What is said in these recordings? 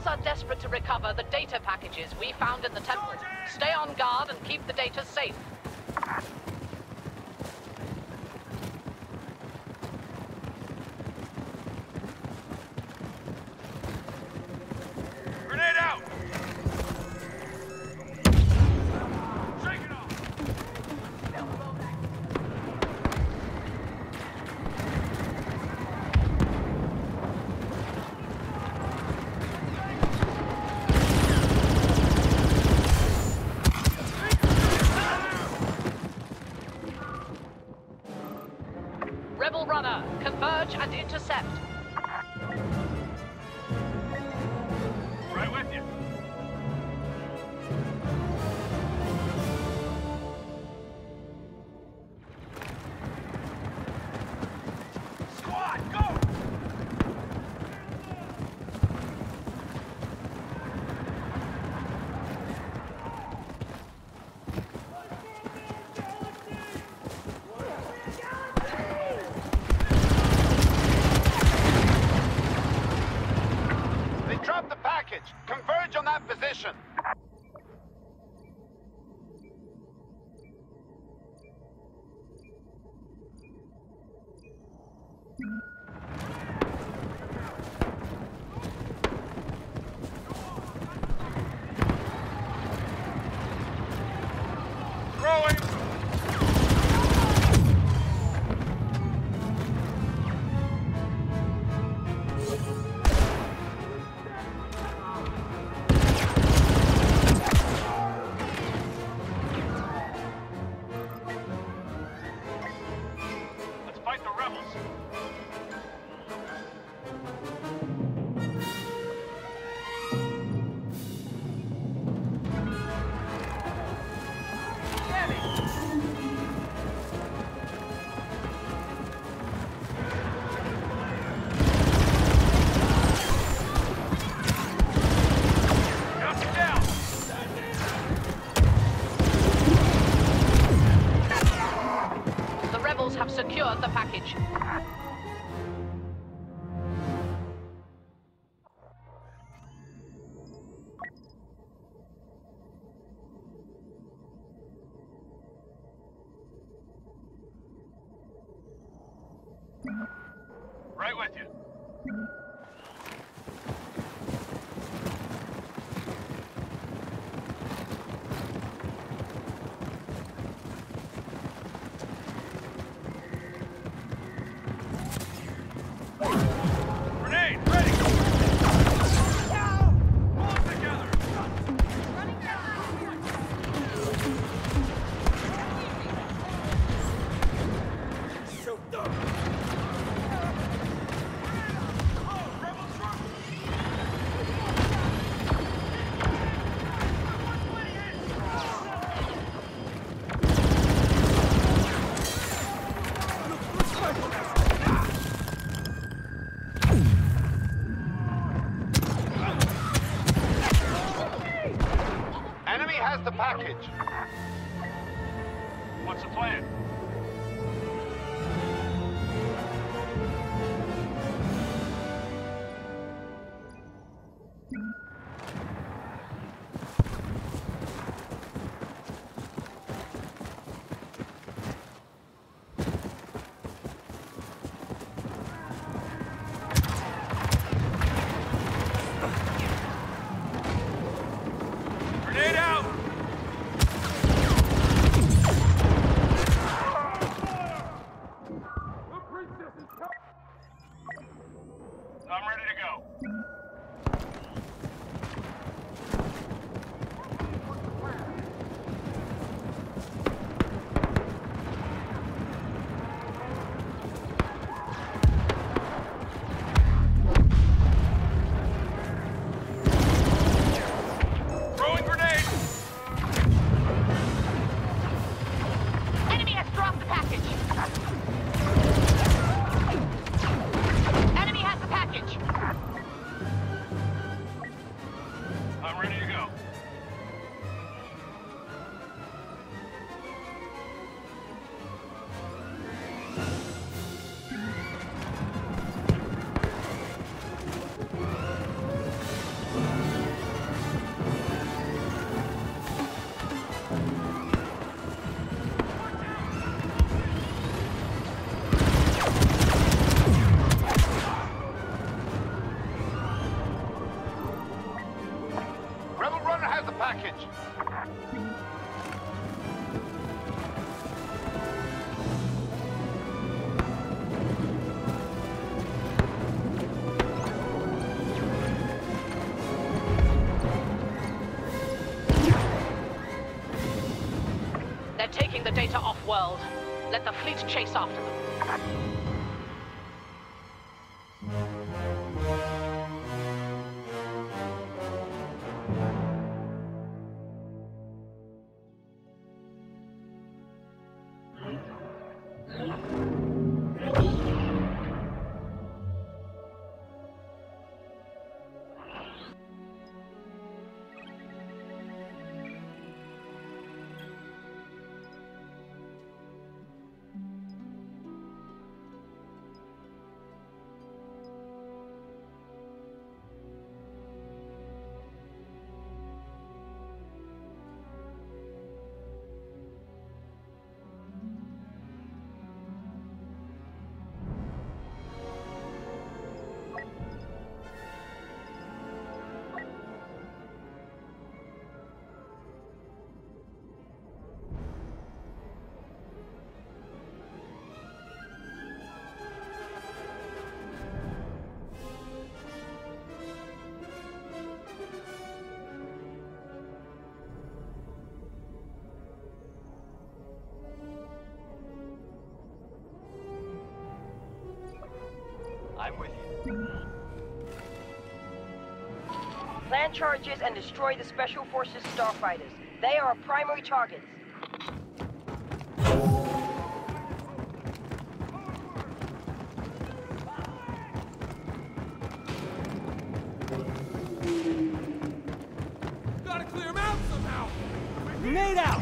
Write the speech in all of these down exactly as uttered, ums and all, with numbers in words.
Rebels are desperate to recover the data packages we found in the temple. Stay on guard and keep the data safe. Grenade out! Shake it off! Rebel runner, converge and intercept. Right with you. Squad, go! They dropped the package. Converge on that position. Throwing! Let's fight the rebels. Knock it down! The rebels have secured the package. Right with you. Grenade, ready! Pull it together! Enemy has the package. What's the plan? Grenade out! They're taking the data off-world. Let the fleet chase after them. I'm with you. Plan charges and destroy the Special Forces starfighters. They are our primary targets. Gotta clear them out somehow! Grenade out!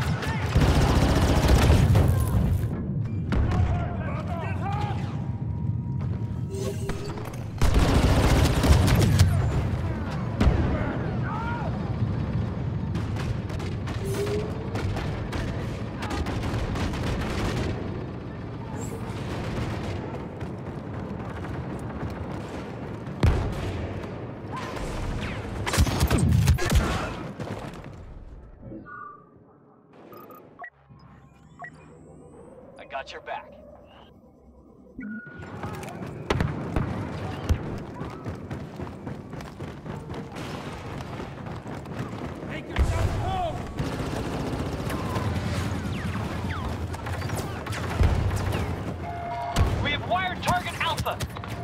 Got your back. Make yourself home! We have wired target Alpha.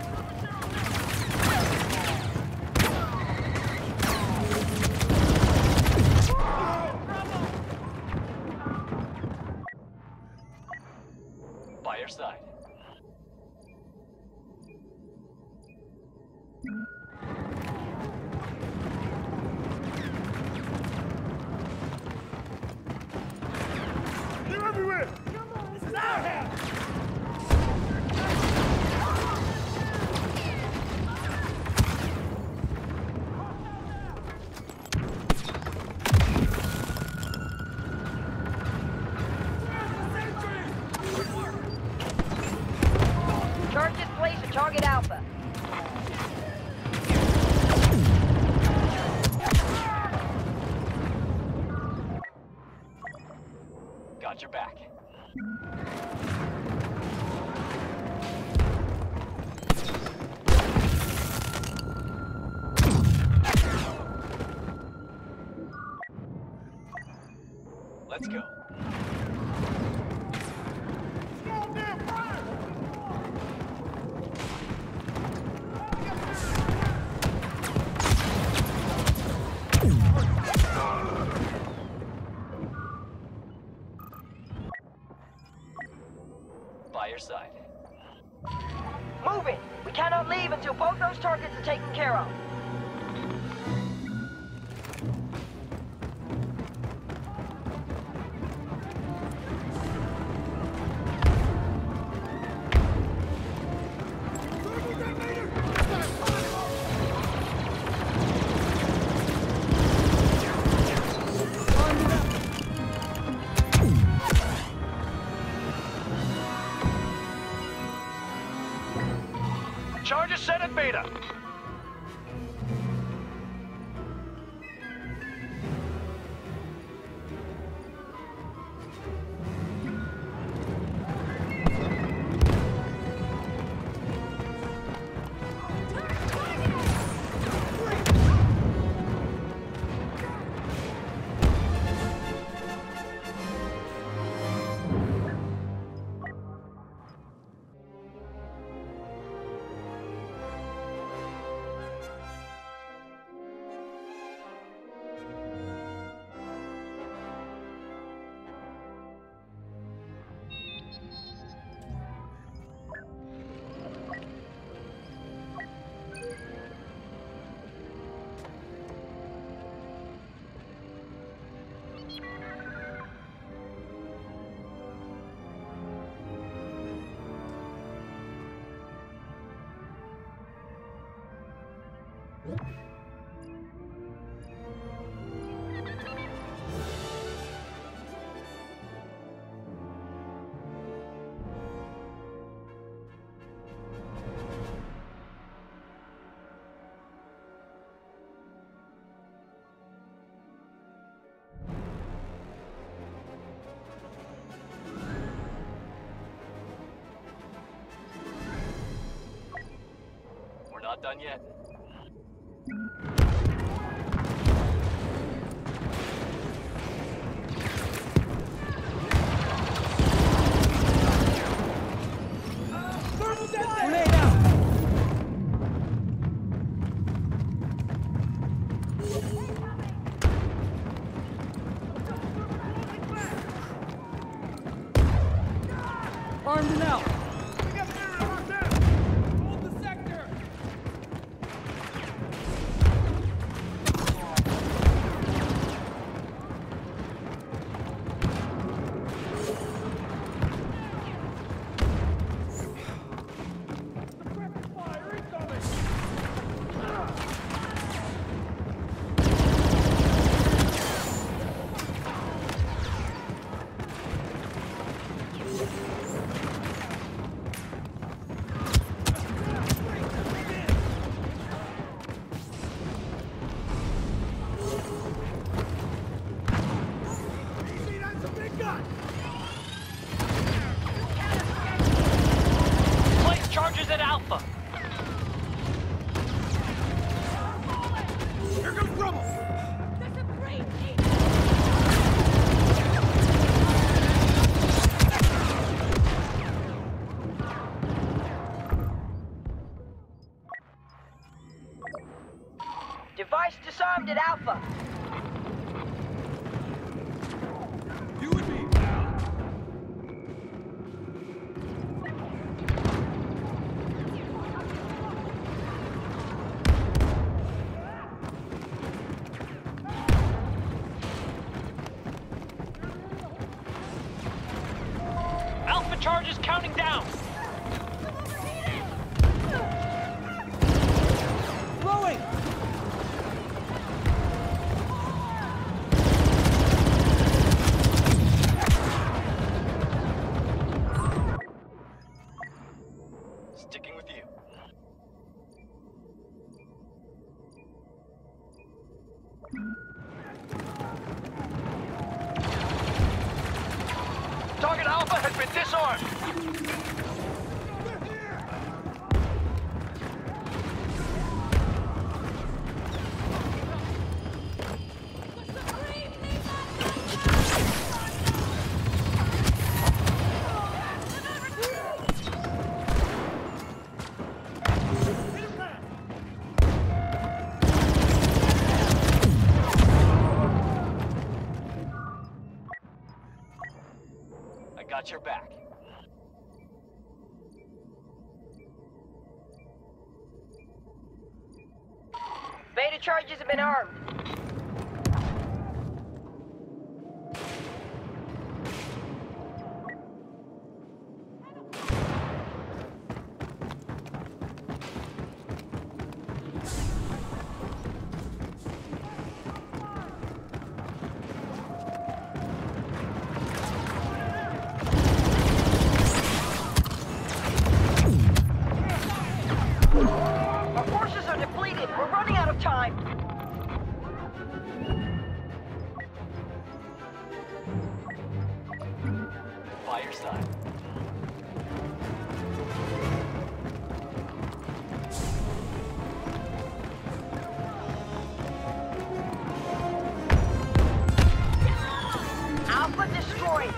By your side. They're everywhere! Come on, this is our house! Charges placed at target Alpha. Got your back. Let's go. By your side. Move it! We cannot leave until both those targets are taken care of. Charges set at Beta. We're not done yet. Grenade out! Armed and out! Hold the sector! Fire incoming! Easy, that's a big gun! Place charges at Alpha. Here comes Brummel! Device disarmed at Alpha. You and me, pal! Alpha charges counting down. Blowing! Sticking with you. Target Alpha has been disarmed. I got your back. Beta charges have been armed. Our forces are depleted. We're running out of time. Fire side. Alpha destroyed.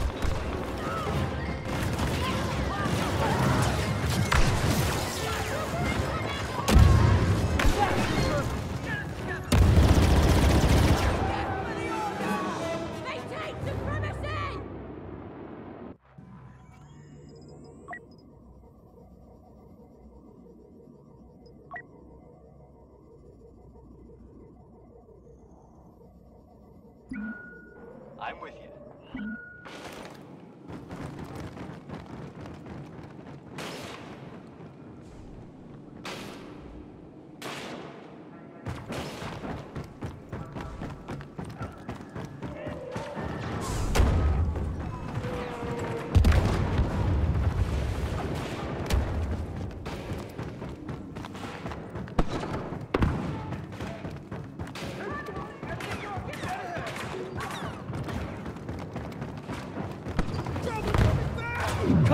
I'm with you.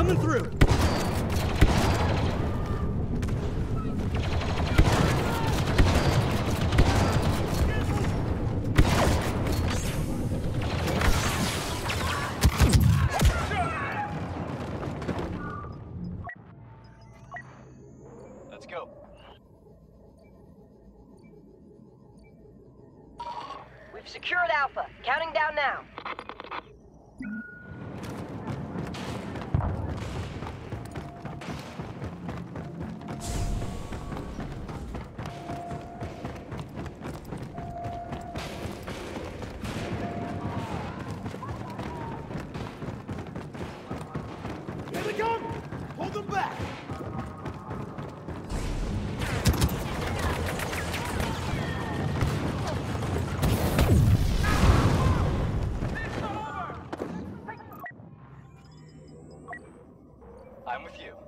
Coming through. Let's go. We've secured Alpha. Counting down now. Here they come! Hold them back! I'm with you.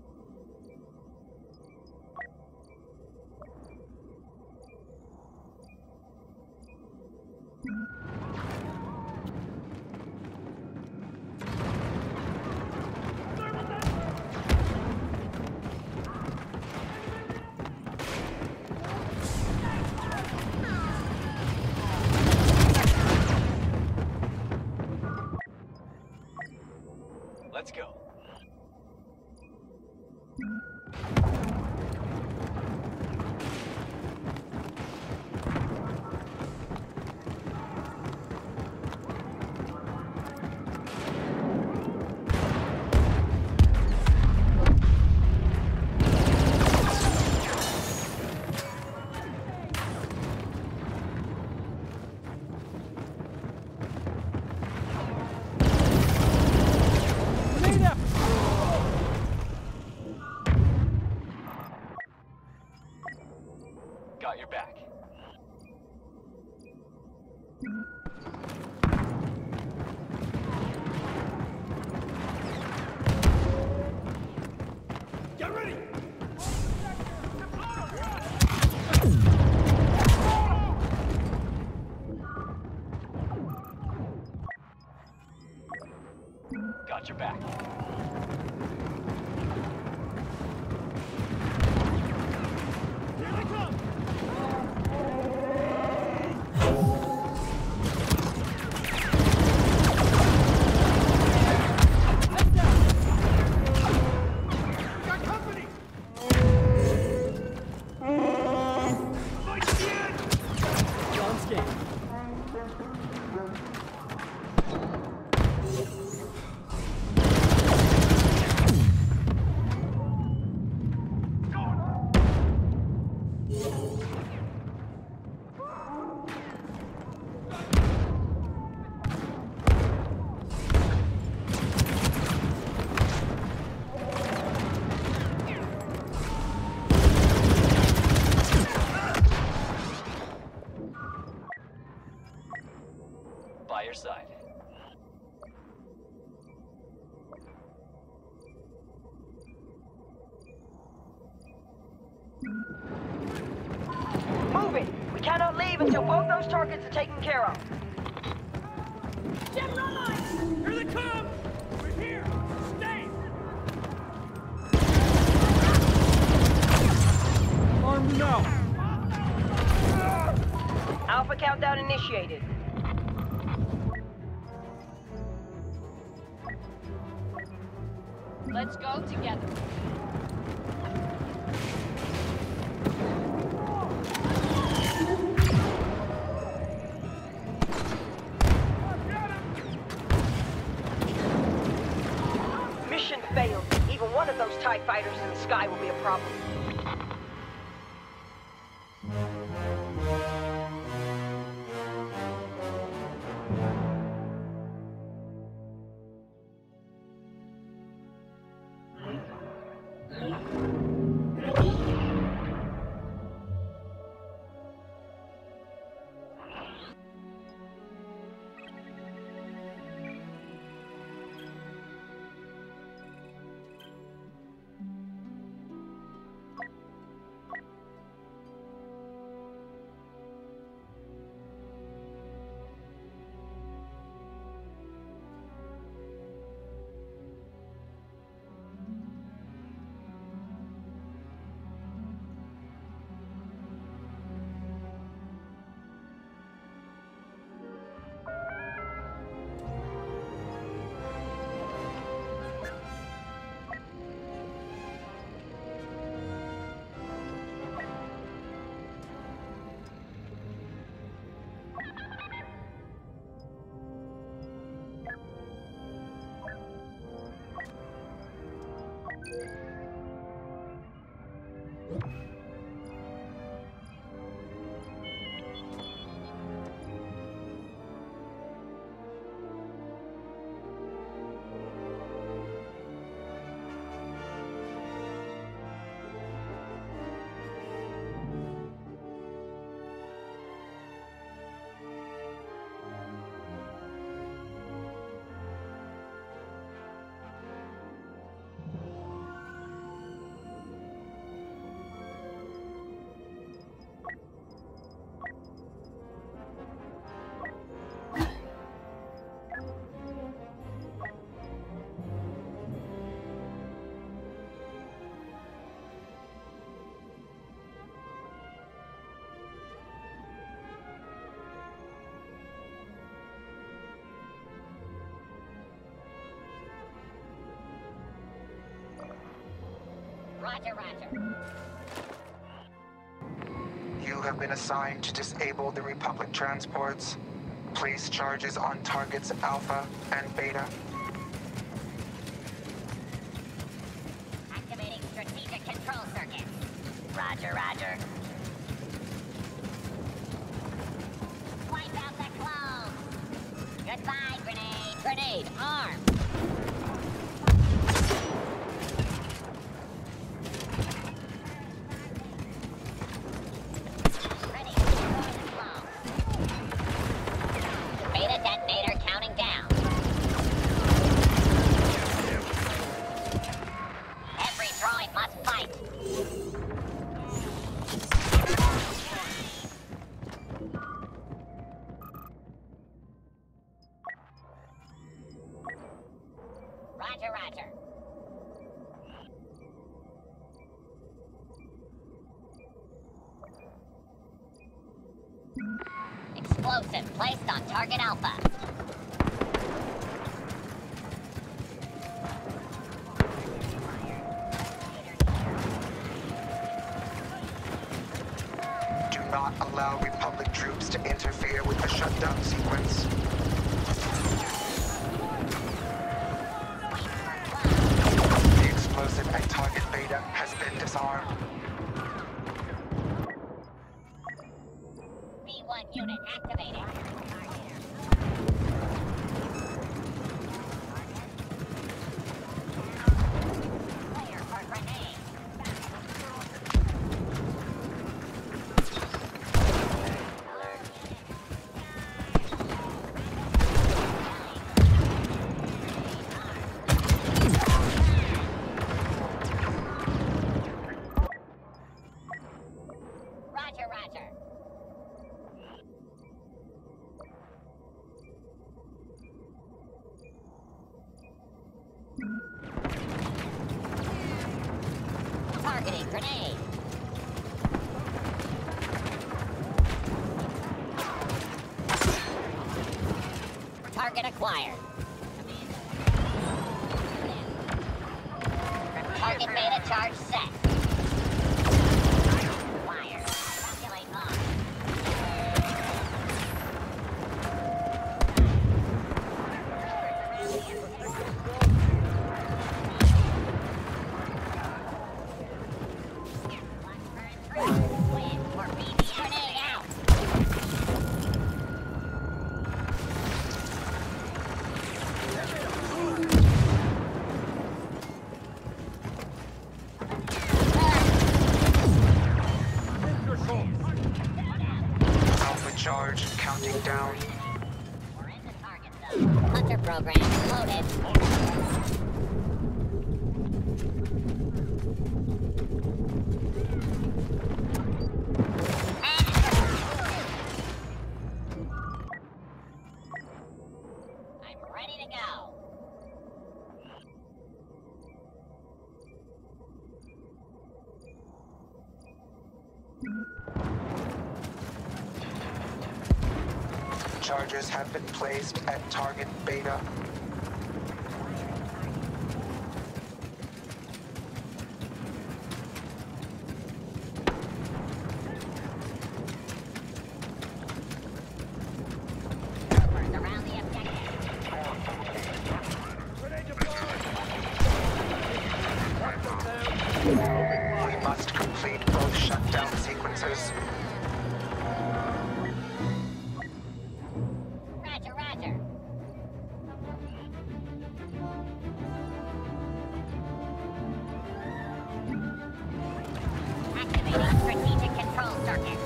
Let's go. Got your back. Get ready! Got your back. Here they come! Got company! Like shit! John's game. By your side. Move it! We cannot leave until both those targets are taken care of. Here they come! We're here! Stay! Armed now. Alpha countdown initiated. Let's go together. Mission failed. Even one of those TIE fighters in the sky will be a problem. Roger, roger. You have been assigned to disable the Republic transports. Place charges on targets Alpha and Beta. Activating strategic control circuit. Roger, roger. Wipe out the clones. Goodbye, grenade. Grenade, armed. Ready to destroy the clone. Beta detonator counting down. Every droid must fight. Roger, roger. Explosive placed on target Alpha. Do not allow Republic troops to interfere with the shutdown sequence. The explosive at target Beta has been disarmed. B one unit activated. Player for grenade. Roger, roger. Targeting grenade. Target acquired. Target beta charge set. Acquired. Calculate on. Win for B B. Grenade out. Alpha charge counting down. We're in the target zone. Hunter program loaded. I'm ready to go. Charges have been placed at target Beta. Troopers around the objective. We must complete both shutdown sequences. Roger, roger. Activating strategic control circuit.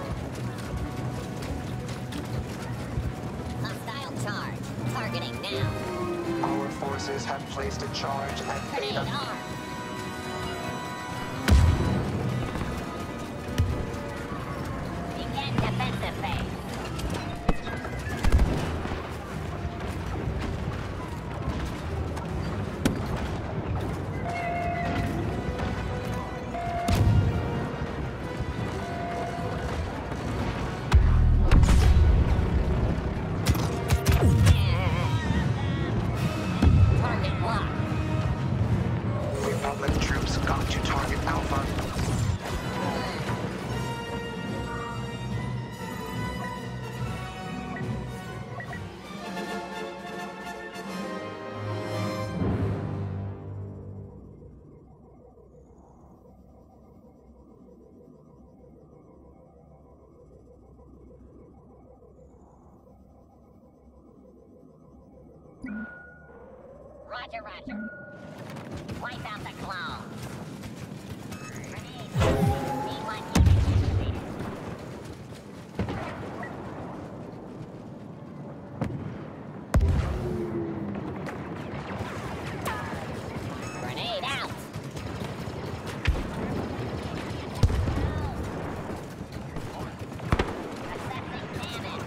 Hostile charge. Targeting now. Our forces have placed a charge at Grenade Beta. armed. Begin defensive phase. Target locked. We Roger, roger. Wipe out the clone. Grenade. C one unit activated. Grenade out. Assessing damage.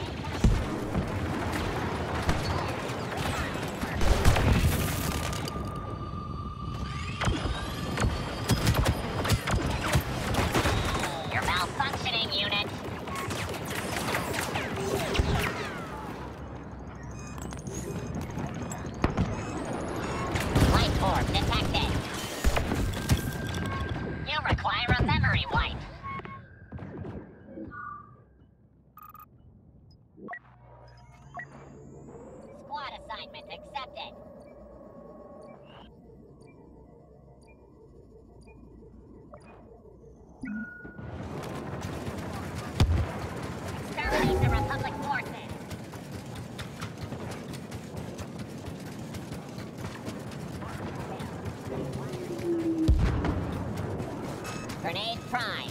You're malfunctioning, unit. Life orb detected. You require a memory wipe. Squad assignment accepted. Exterminate the Republic forces. Grenade prime.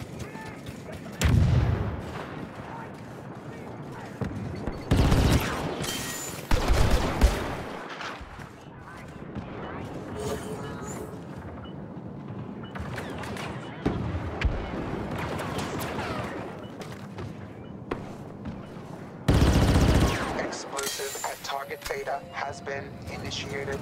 Explosive at target Beta has been initiated.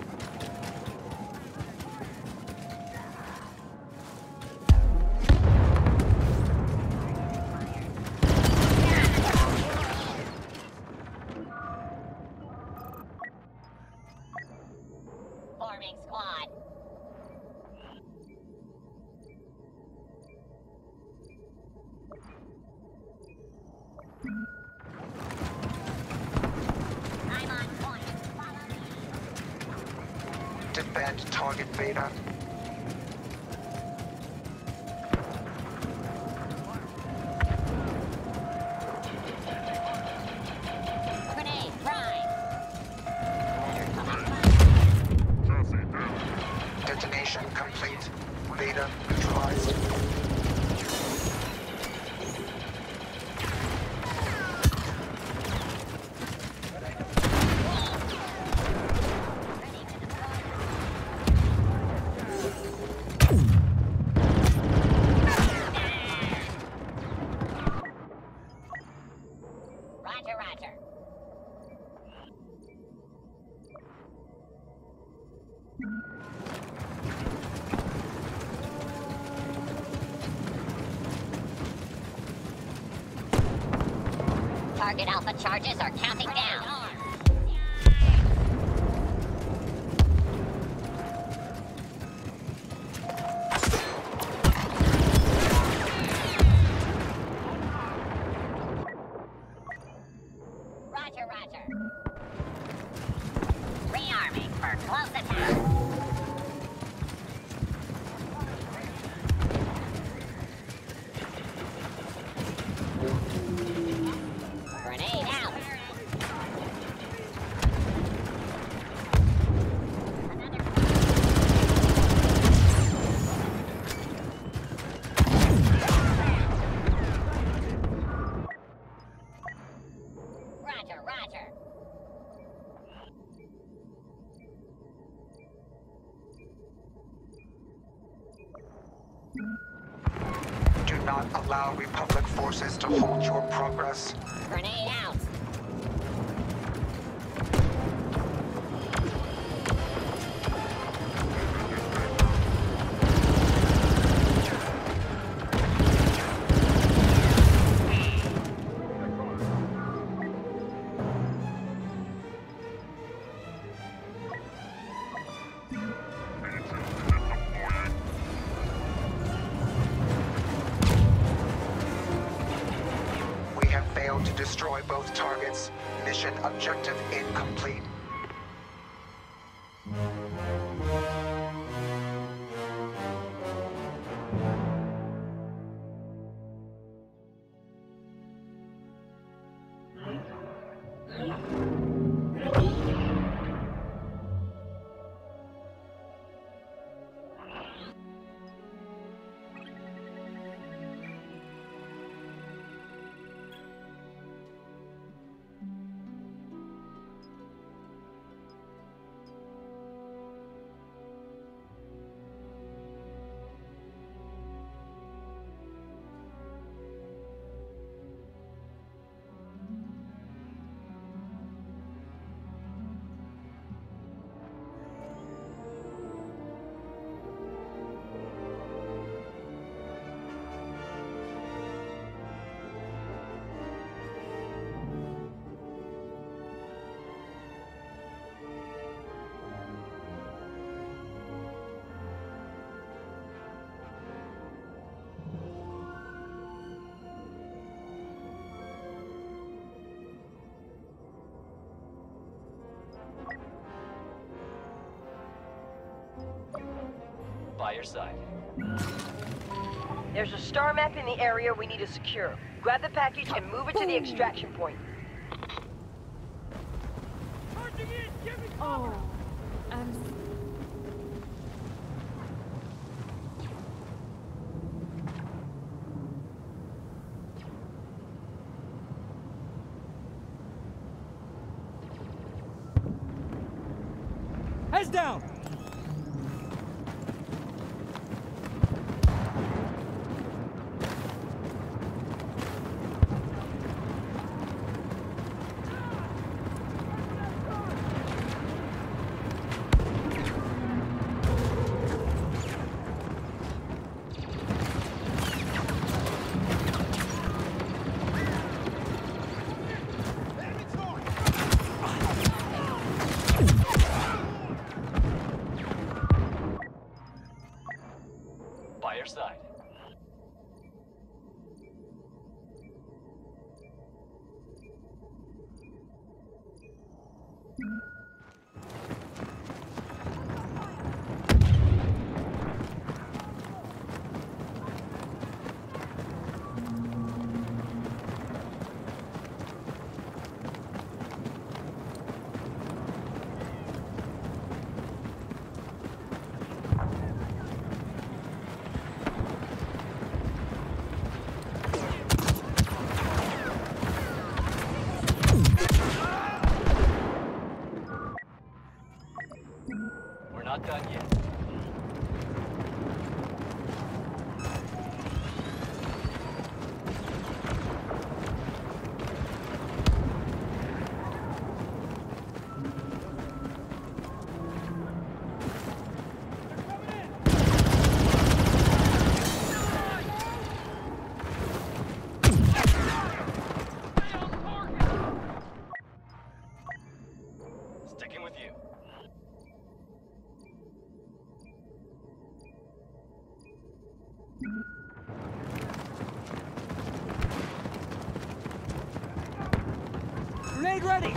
Forming squad. I'm on point. Follow me. Defend target Beta. Grenade prime. Detonation complete. Beta neutralized. Ready to deploy. Roger, roger. Target Alpha charges are counting down. Roger, roger. Rearming for close attack. Grenade out. Another. Roger, roger. Do not allow Republic forces to hold your progress. Grenade out. We have failed to destroy both targets. Mission objective incomplete. By your side. There's a star map in the area we need to secure. Grab the package and move it to the extraction point. Charging in! Give me Oh, I'm... Heads down! By your side. We're not done yet. Sticking with you. Grenade ready!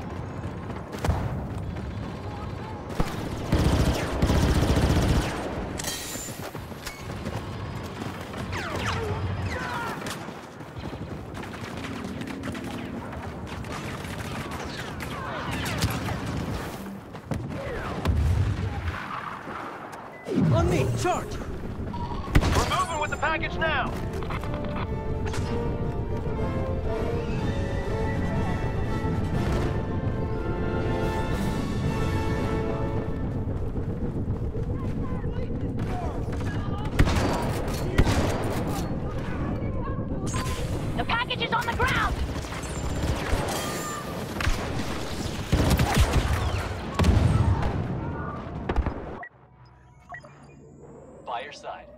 On me, charge! We're moving with the package now. The package is on the ground! By your side.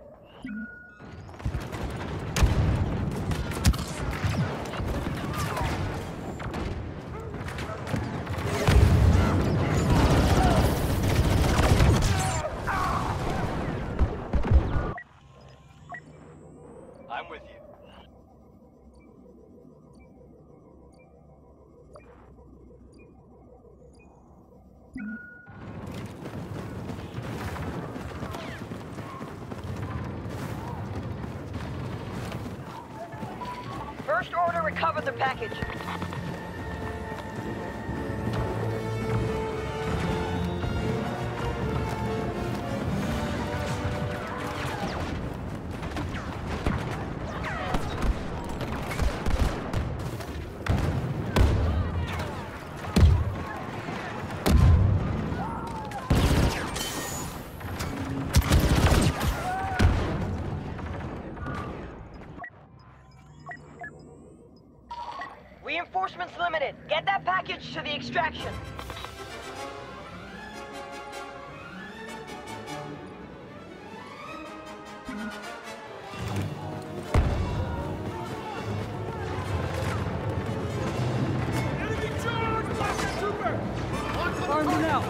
I'm with you. First order recovered the package. Reinforcements limited. Get that package to the extraction. Enemy charge! Blaster Trooper! Firing out!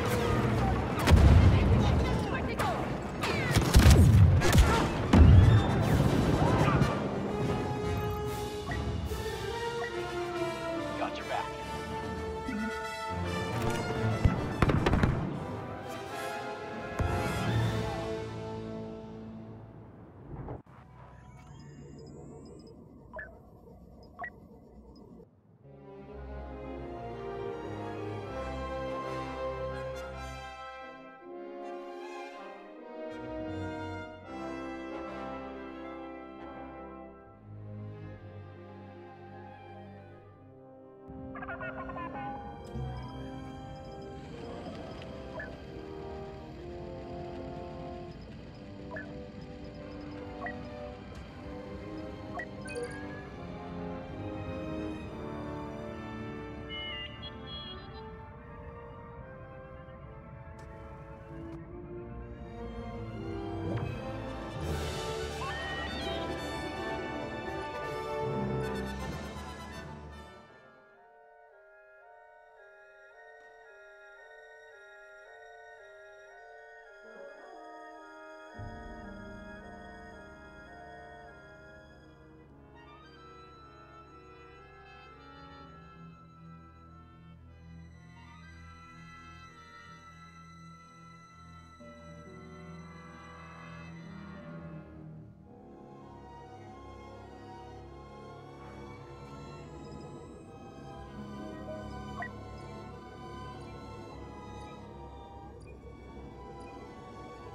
Got your back.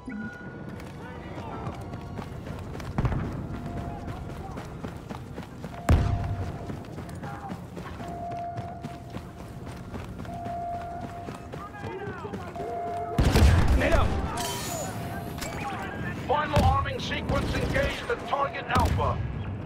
Final arming sequence engaged at target Alpha.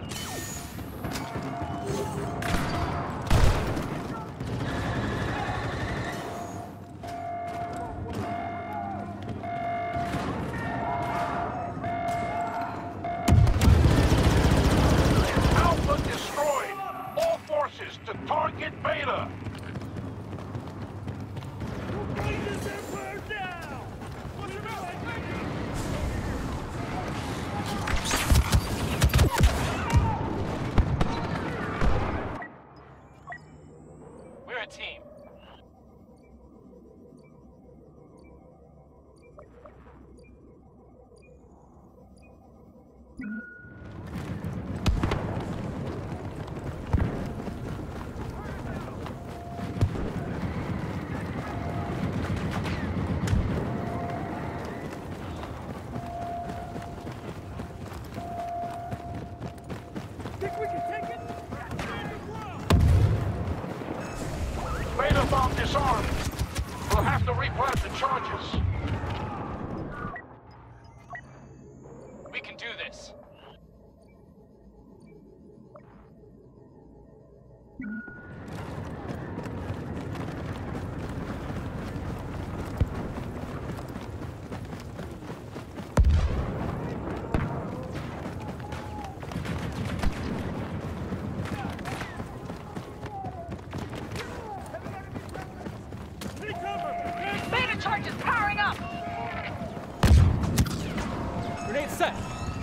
Alpha destroyed. All forces to target Beta. Bring this empire down! What's your mouth? We're a team. Think we can take it? Beta bomb disarmed. We'll have to replant the charges. We can do this. Take cover! Beta charges powering up! Grenade set.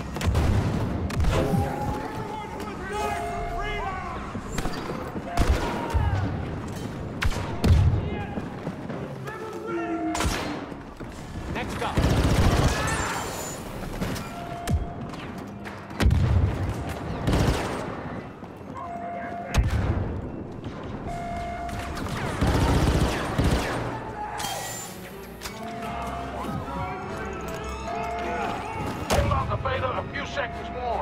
Next up. Hold on to Beta a few seconds more.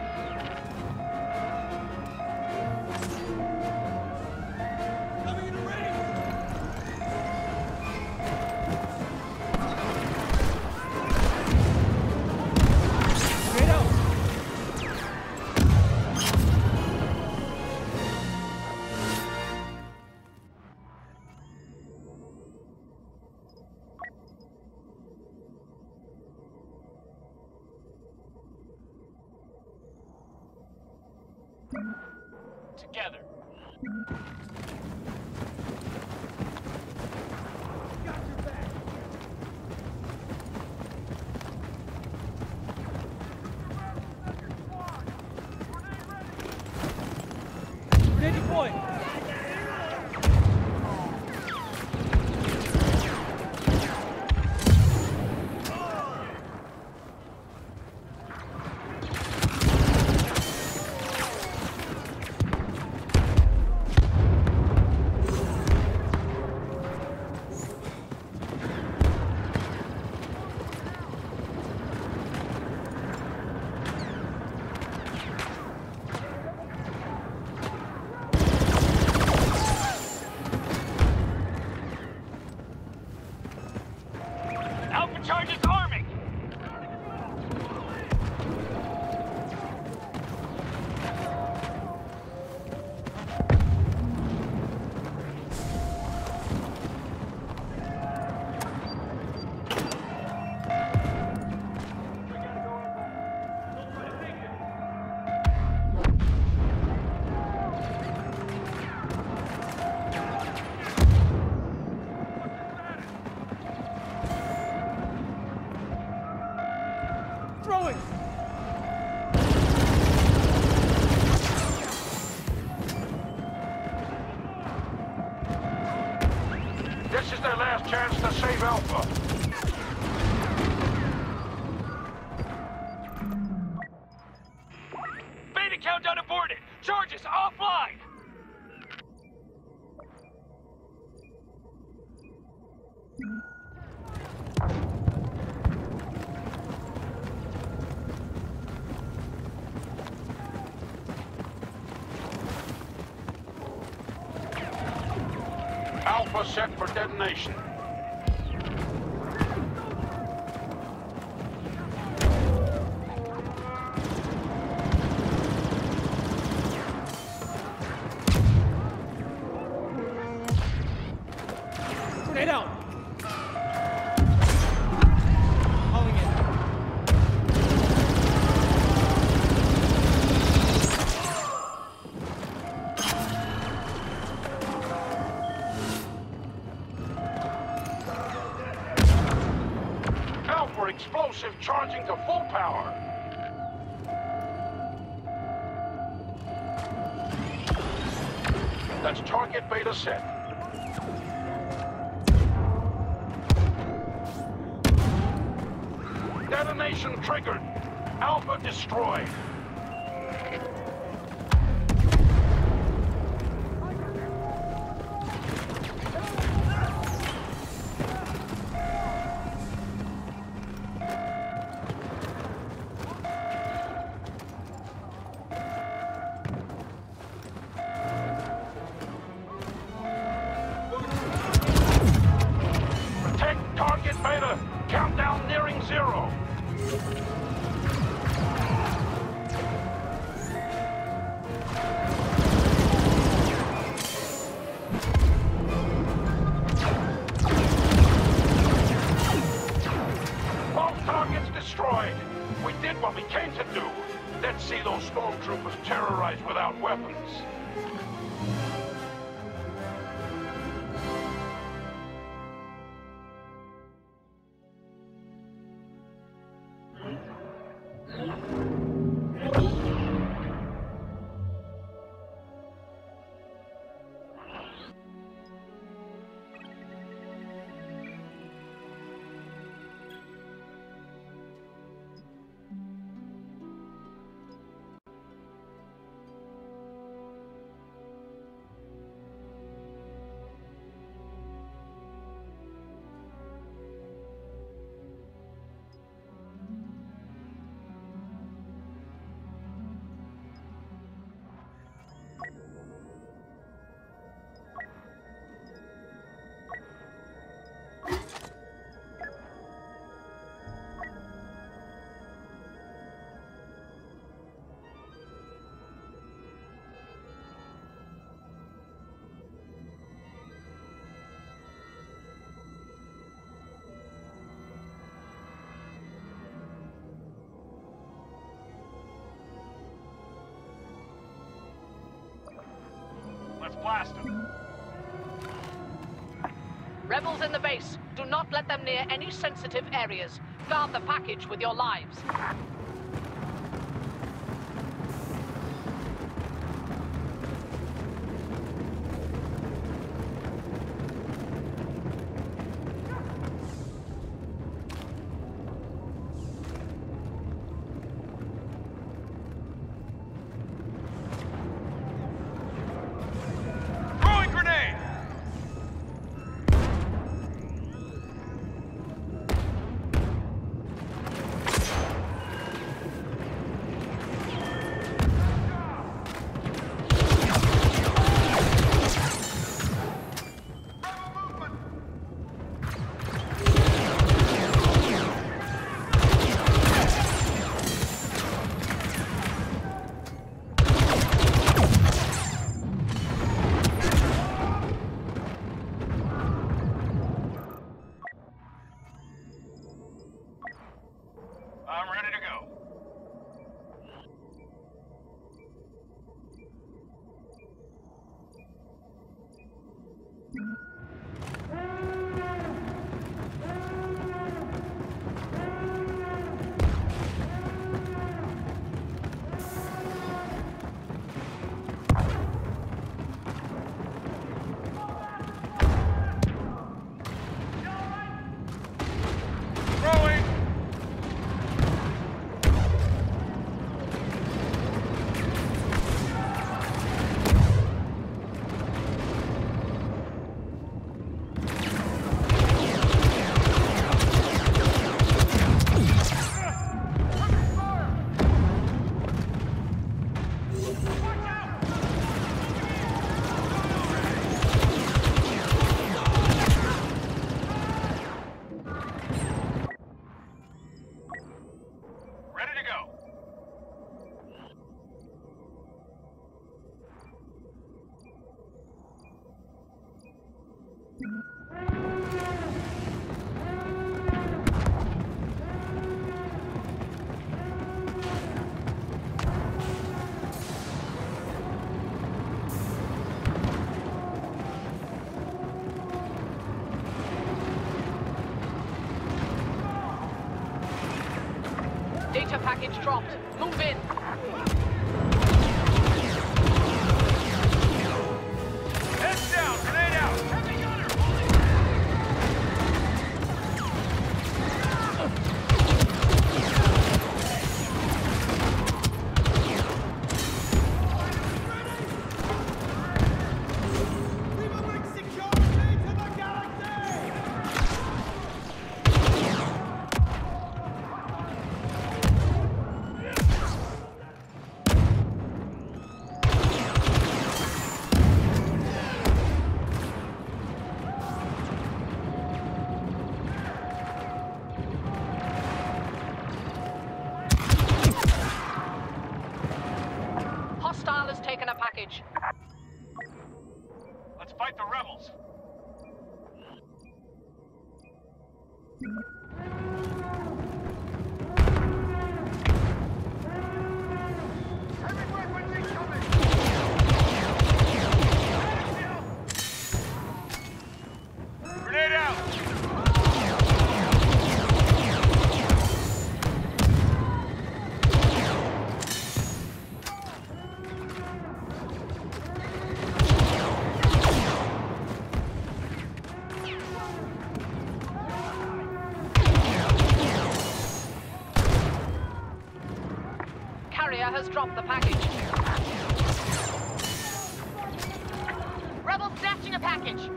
Coming into range! Grenade out. Together. Grenade deployed. Alpha charges arming! Throwing. This is their last chance to save Alpha. Beta countdown aborted! Charges offline! Alpha set for detonation. Grenade out! Calling in. Alpha explosive charging to full power. That's target beta set. Detonation triggered. Alpha destroyed. Protect target beta. Countdown nearing zero. Both targets destroyed. We did what we came to do. Let's see those stormtroopers terrorized without weapons. Let's blast them. Rebels in the base. Do not let them near any sensitive areas. Guard the package with your lives. Throwing grenade! data package dropped. Move in. Heads down! Grenade out! Heavy gunner! Hostile has taken a package. Let's fight the rebels. Grenade out! Carrier has dropped the package. Rebels snatching a package.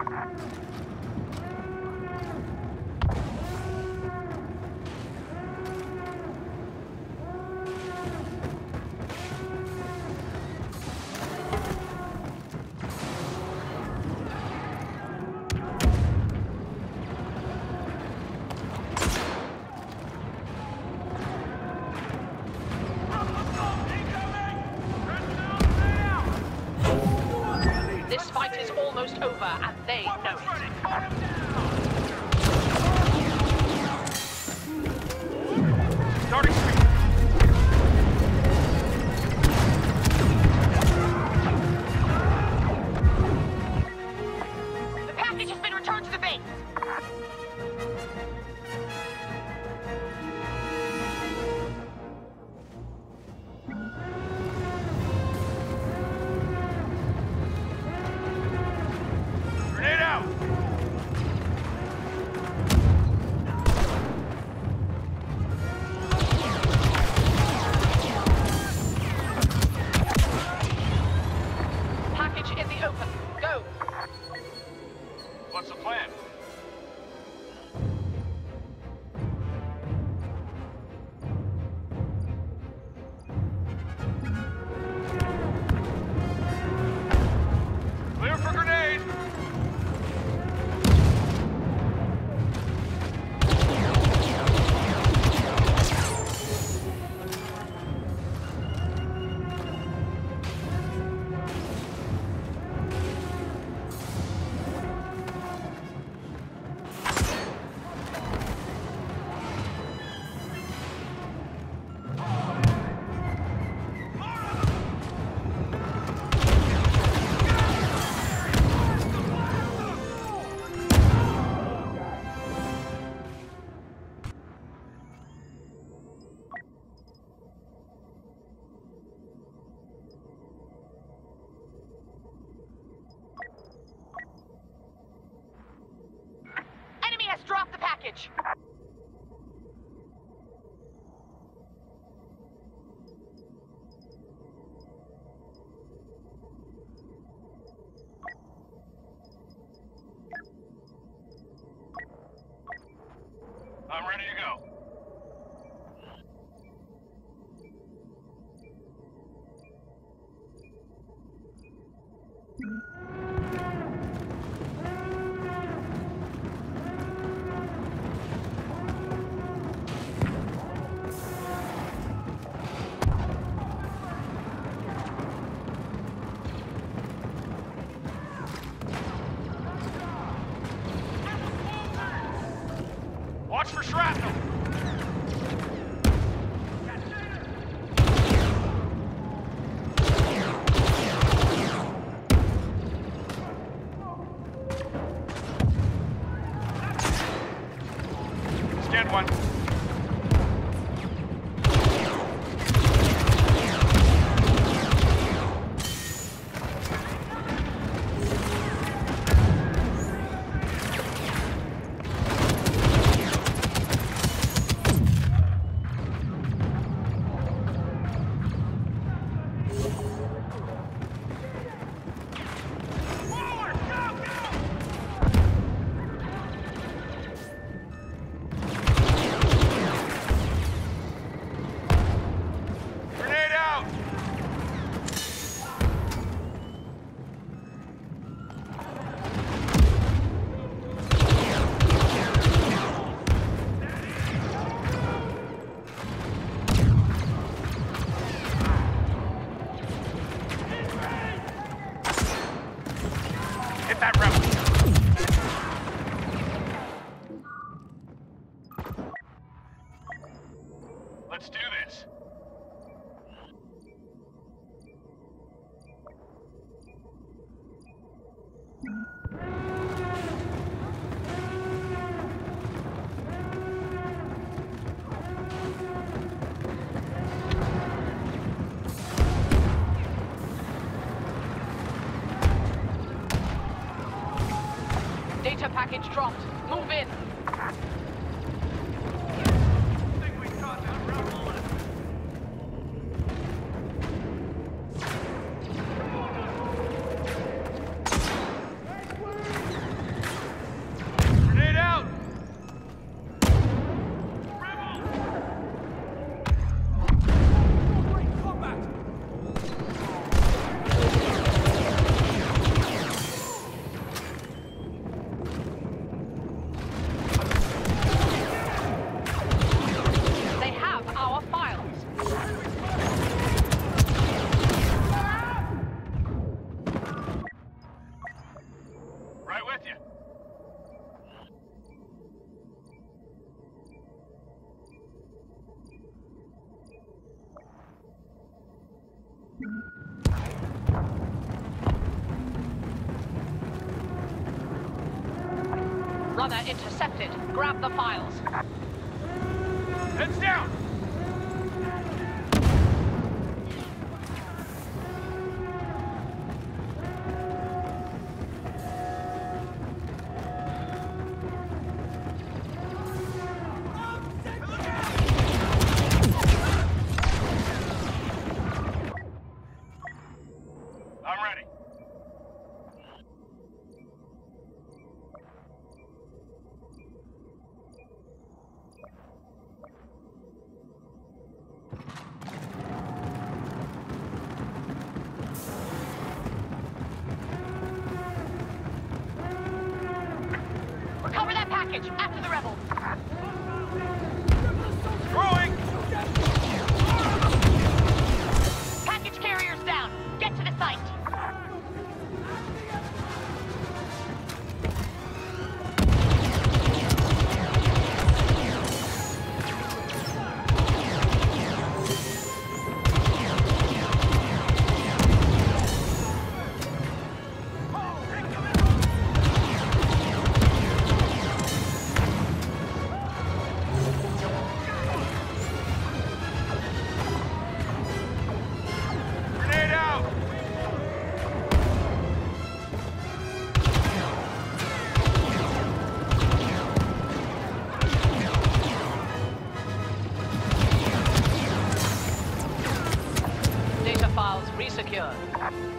This fight is almost over, and they know it. Starting speed! The package has been returned to the base. Grenade out! Package in the open. Go. What's the plan? Clear for grenade! Enemy has dropped the package. I'm ready to go. Watch for shrapnel! Stand one. Let's do this. Data package dropped. Move in. Grenade out! They have our files. Right with you. Runner intercepted. Grab the files. Heads down! I'm ready. Recover that package after the rebels. Throwing! Package carriers down. Get to the site. Grenade out! Data files resecured.